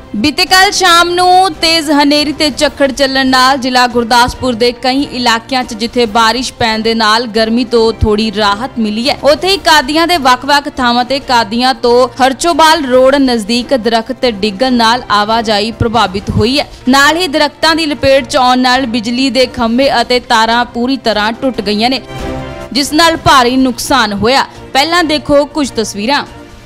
बीते कल शाम ਨੂੰ तेज ਹਨੇਰੀ ਤੇ ਝੱਖੜ ਚੱਲਣ ਨਾਲ ਜ਼ਿਲ੍ਹਾ ਗੁਰਦਾਸਪੁਰ ਦੇ ਕਈ ਇਲਾਕਿਆਂ 'ਚ ਜਿੱਥੇ ਬਾਰਿਸ਼ ਪੈਣ ਦੇ ਨਾਲ ਗਰਮੀ ਤੋਂ ਥੋੜੀ ਰਾਹਤ ਮਿਲੀ ਹੈ, ਉੱਥੇ ਹੀ ਕਾਦੀਆਂ ਦੇ ਵੱਖ-ਵੱਖ ਥਾਵਾਂ ਤੇ ਕਾਦੀਆਂ ਤੋਂ ਹਰਚੋਬਾਲ ਰੋਡ ਨਜ਼ਦੀਕ ਦਰਖਤ ਡਿੱਗਣ ਨਾਲ ਆਵਾਜਾਈ ਪ੍ਰਭਾਵਿਤ ਹੋਈ ਹੈ। ਨਾਲ ਹੀ ਦਰਖਤਾਂ ਦੀ ਲਪੇਟ 'ਚ ਆਉਣ ਨਾਲ ਬਿਜਲੀ ਦੇ ਖੰਭੇ ਅਤੇ ਤਾਰਾਂ ਪੂਰੀ ਤਰ੍ਹਾਂ ਟੁੱਟ ਗਈਆਂ ਨੇ, ਜਿਸ ਨਾਲ ਭਾਰੀ ਨੁਕਸਾਨ ਹੋਇਆ। ਪਹਿਲਾਂ ਦੇਖੋ ਕੁਝ ਤਸਵੀਰਾਂ।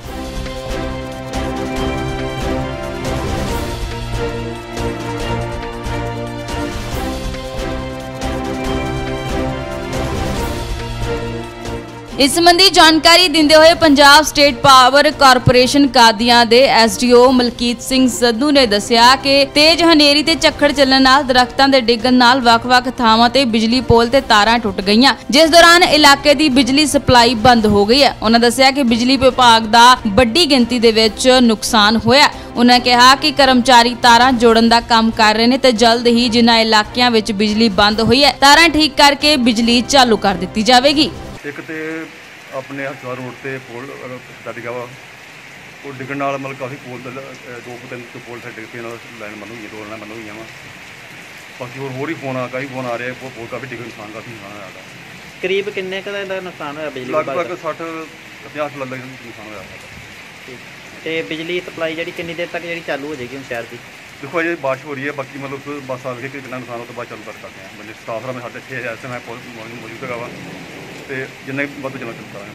इस संबंधी जानकारी देंदे हुए Punjab state power corporation Qadian दे SDO मलकीत सिंह सद्धू ने दस्सिया कि तेज हनेरी ते झक्खड़ चलण नाल दरख्तां दे डिग्गण नाल वख-वख थावां ते बिजली पोल ते तारां टुट गईयां, जिस दौरान इलाके दी बिजली सप्लाई बंद हो गई है। उन्हां दस्सिया कि बिजली विभाग दा वड्डी गिनती दे विच नुकसान होया। उन्होंने कहा कि कर्मचारी तारां जोड़न दा काम कर रहे हैं ते जल्द ही जिन्हां इलाकिਆਂ ਵਿੱਚ बिजली बंद हुई है तारां ठीक करके बिजली चालू कर दी जाएगी। एक तो अपने हथवार रोड से पोल डट गया वा, वो डिगन मतलब काफ़ी पोल 2-3 पोल से डिग पे लाइन बंद हुई, 2 लाइन बंद हुई वा। बाकी होर ही फोन काफ़ी फोन आ रहे हैं, पोल काफ़ी डिगन नुकसान काफ़ी नुकसान होया। करीब किन्ने का नुकसान होया बिजली? लगभग 60-50 लाख का नुकसान होया। तो बिजली सप्लाई जी कितनी देर तक जी चालू हो जाएगी हम शहर की? देखो अजे बारिश हो रही है, बाकी मतलब बस आ गए कि कितना नुकसान हो तो बाद चालू कर सकते हैं। मतलब स्टाफ में 6:30 ऐसे मैं मौजूद है वा, तो जिन्ना बद चलना चलता है।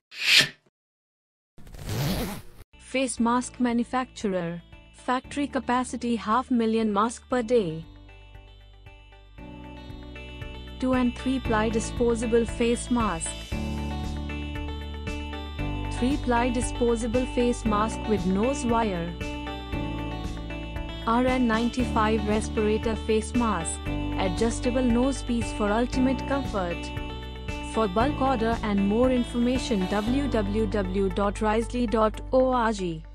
Face mask manufacturer. Factory capacity 500,000 mask per day. 2 and 3 ply disposable face mask. 3 ply disposable face mask with nose wire. RN95 respirator face mask. Adjustable nose piece for ultimate comfort. For bulk order and more information www.risley.org